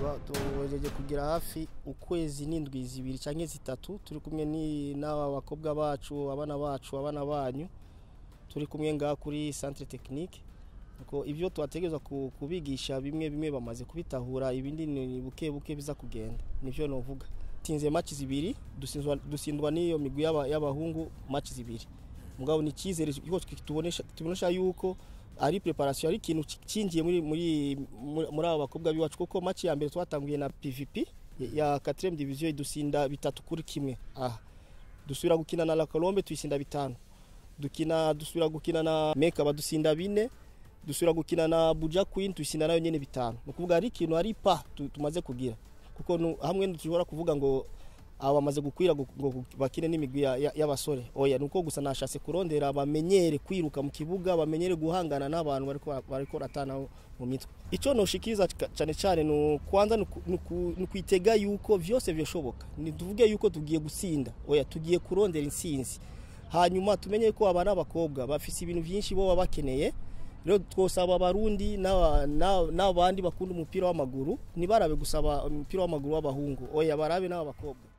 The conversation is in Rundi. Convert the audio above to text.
tuwejeje kugira hafi ukwezi n'indwi zibiri canke zitatu turi kumwe n'aba bakobwa bacu abana banyu turi kumwe nga kuri centre technique ko ivyo twategezwa kubigisha bimwe bamaze kubitahura ibindi ni buke biza kugenda nivyo novuga tinze match zibiri dusindwa niyo migwi y'abahungu match zibiri mugabo ni kizere tubonesha yuko ari preparation ari kintu cingiye muri aba bakobwa biwacu kuko match ya mbere twatanguye na PVP ya 4e division idusinda 3-1 dusubira gukina na La Colombe tuisinda 5 dusubira gukina na Meka badusinda 4 dusubira gukina na Buja Queen tuisinda nayo nyene 5 nukuvuga ari kintu ari tumaze kugira kuko hamwe dushobora kuvuga ngo abamaze gukwira ngo bakine n'imigwi y'abasore oya nuko gusa nashase kurondera abamenyere kwiruka mu kibuga bamenyere guhangana n'abantu bariko ratana mu mitwe ico no shikiriza cyane no kwanza nukwitega yuko vyose byoshoboka ni tuvuge yuko tugiye gusinda oya tugiye kurondera insinzi hanyuma tumenye ko abana bakobwa bafise ibintu byinshi bo bakeneye rero twosaba abarundi n'abandi bakunda umupira w'amaguru ni barabe gusaba umupira w'amaguru w'abahungu oya barabe n'abakobwa